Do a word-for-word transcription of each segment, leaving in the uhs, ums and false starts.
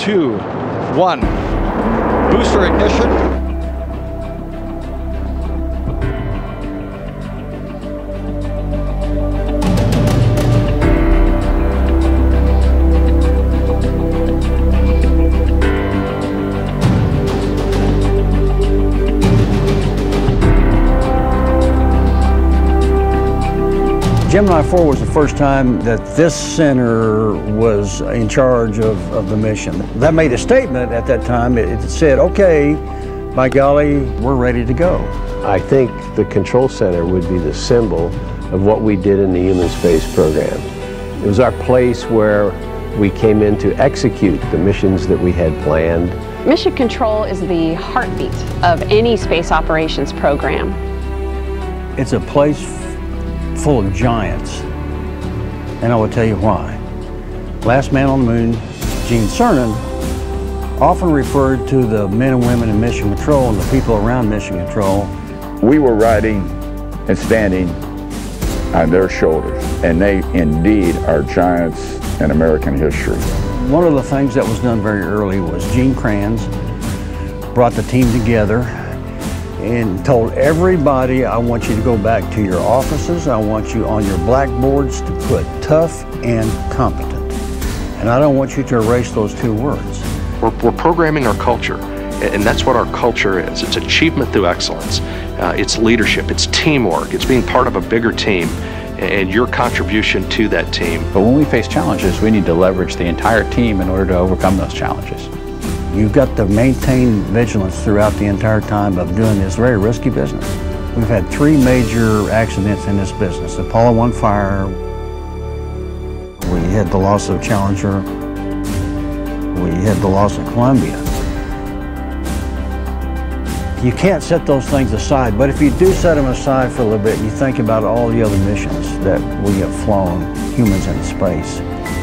two, one. Booster ignition. Gemini four was the first time that this center was in charge of, of the mission. That made a statement at that time. It, it said, okay, by golly, we're ready to go. I think the control center would be the symbol of what we did in the human space program. It was our place where we came in to execute the missions that we had planned. Mission control is the heartbeat of any space operations program. It's a place full of giants, and I will tell you why. Last man on the moon, Gene Cernan, often referred to the men and women in mission control and the people around mission control. We were riding and standing on their shoulders, and they indeed are giants in American history. One of the things that was done very early was Gene Kranz brought the team together and told everybody, I want you to go back to your offices. I want you on your blackboards to put tough and competent. And I don't want you to erase those two words. We're, we're programming our culture, and that's what our culture is. It's achievement through excellence. Uh, it's leadership, it's teamwork, it's being part of a bigger team, and your contribution to that team. But when we face challenges, we need to leverage the entire team in order to overcome those challenges. You've got to maintain vigilance throughout the entire time of doing this very risky business. We've had three major accidents in this business. The Apollo one fire, we had the loss of Challenger, we had the loss of Columbia. You can't set those things aside, but if you do set them aside for a little bit and you think about all the other missions that we have flown, humans into space,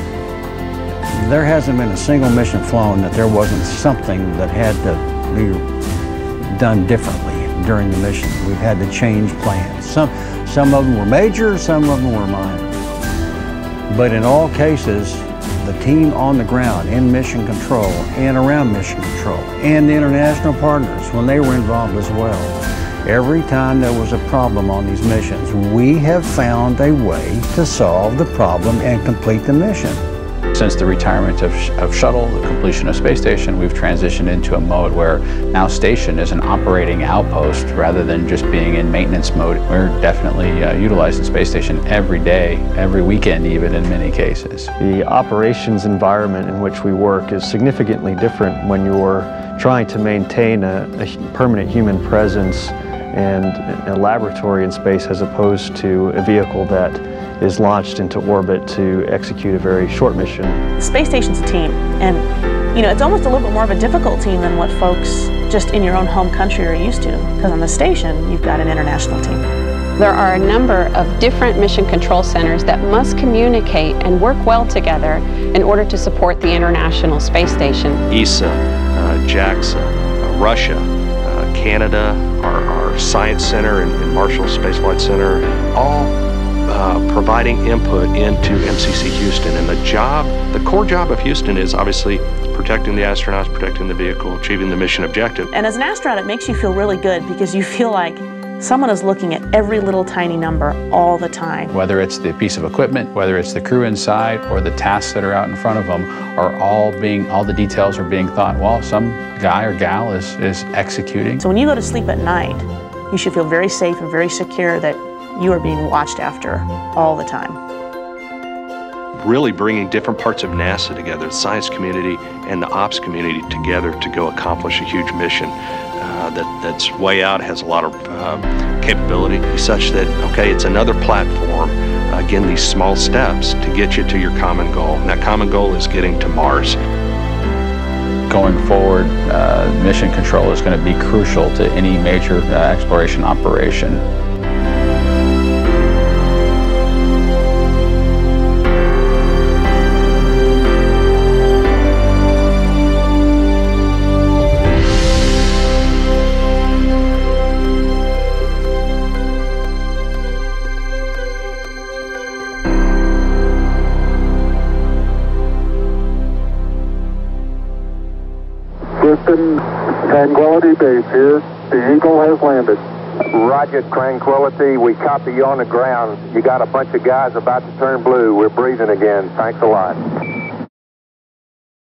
there hasn't been a single mission flown that there wasn't something that had to be done differently during the mission. We've had to change plans. Some, some of them were major, some of them were minor. But in all cases, the team on the ground in mission control and around mission control and the international partners, when they were involved as well, every time there was a problem on these missions, we have found a way to solve the problem and complete the mission. Since the retirement of, of shuttle, the completion of space station, we've transitioned into a mode where now station is an operating outpost rather than just being in maintenance mode. We're definitely uh, utilizing space station every day, every weekend even in many cases. The operations environment in which we work is significantly different when you're trying to maintain a, a permanent human presence and a laboratory in space as opposed to a vehicle that is launched into orbit to execute a very short mission. The space station's a team, and you know, it's almost a little bit more of a difficult team than what folks just in your own home country are used to, because on the station, you've got an international team. There are a number of different mission control centers that must communicate and work well together in order to support the International Space Station. E S A, uh, JAXA, uh, Russia, uh, Canada, our, our Science Center and, and Marshall Space Flight Center, all Uh, providing input into M C C Houston. And the job, the core job of Houston is obviously protecting the astronauts, protecting the vehicle, achieving the mission objective. And as an astronaut, it makes you feel really good because you feel like someone is looking at every little tiny number all the time. Whether it's the piece of equipment, whether it's the crew inside, or the tasks that are out in front of them, are all being, all the details are being thought, well, some guy or gal is, is executing. So when you go to sleep at night, you should feel very safe and very secure that you are being watched after all the time. Really bringing different parts of NASA together, the science community and the ops community together to go accomplish a huge mission uh, that, that's way out, has a lot of uh, capability, such that, okay, it's another platform, uh, again, these small steps to get you to your common goal. And that common goal is getting to Mars. Going forward, uh, mission control is going to be crucial to any major uh, exploration operation. Houston, Tranquility Base here. The Eagle has landed. Roger, Tranquility. We copy you on the ground. You got a bunch of guys about to turn blue. We're breathing again. Thanks a lot.